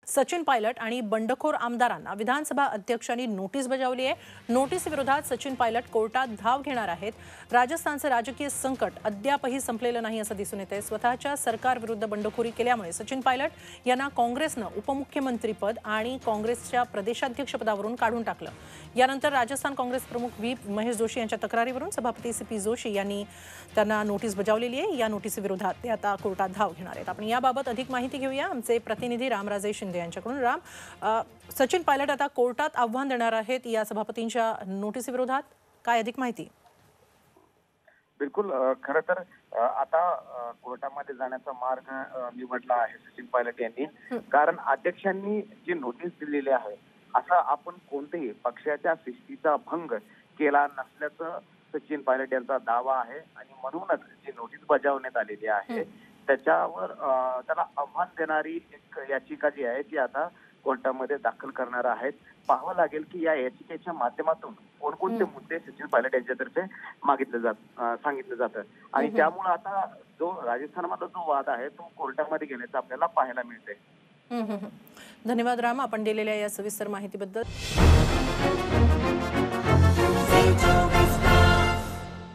सचिन पायलट आणि बंडखोर आमदारांना विधानसभा अध्यक्षांनी नोटीस बजावली आहे। नोटीस विरोधात सचिन पायलट कोर्टात धाव घेणार आहेत। राजस्थानचे राजकीय संकट अद्यापही संपलेलं नाही असं दिसून येतंय। स्वतःच्या सरकारविरुद्ध बंडखोरी केल्यामुळे सचिन पायलट यांना काँग्रेसनं उपमुख्यमंत्रीपद आणि काँग्रेसच्या प्रदेशाध्यक्षपदावरून काढून टाकलं। यानंतर राजस्थान काँग्रेस प्रमुख व्हीप महेश जोशी यांच्या तक्रारीवरून सभापती सीपी जोशी यांनी त्यांना नोटीस बजावलेली आहे। या नोटीसीविरोधात ते आता कोर्टात धाव घेणार आहेत। आपण याबाबत अधिक माहिती घेऊया आमचे प्रतिनिधी रामराजे शिंदे यांच्याकडून। राम, सचिन पायलट आता कोर्टात आव्हान देणार आहेत या सभापतींच्या नोटीसीविरोधात, काय अधिक माहिती? बिलकुल, खरं तर आता कोर्टामध्ये जाण्याचा मार्ग निवडला आहे सचिन पायलट यांनी, कारण अध्यक्षांनी जी नोटीस दिलेली आहे असा आपण कोणत्याही पक्षाच्या शिस्तीचा भंग केला नसल्याचं सचिन पायलट यांचा दावा आहे आणि म्हणूनच जी नोटीस बजावण्यात आलेली आहे त्याच्यावर त्याला आव्हान देणारी एक याचिका जी आहे ती आता कोर्टामध्ये दाखल करणार आहेत। पाहावं लागेल की या याचिकेच्या माध्यमातून कोणकोणते मुद्दे सचिन पायलट यांच्यातर्फे सांगितलं जातं आणि त्यामुळे आता जो राजस्थानमधला जो वाद आहे तो कोर्टामध्ये गेल्याचं आपल्याला पाहायला मिळतंय। धन्यवाद राम, आपण दिलेल्या या सविस्तर माहितीबद्दल।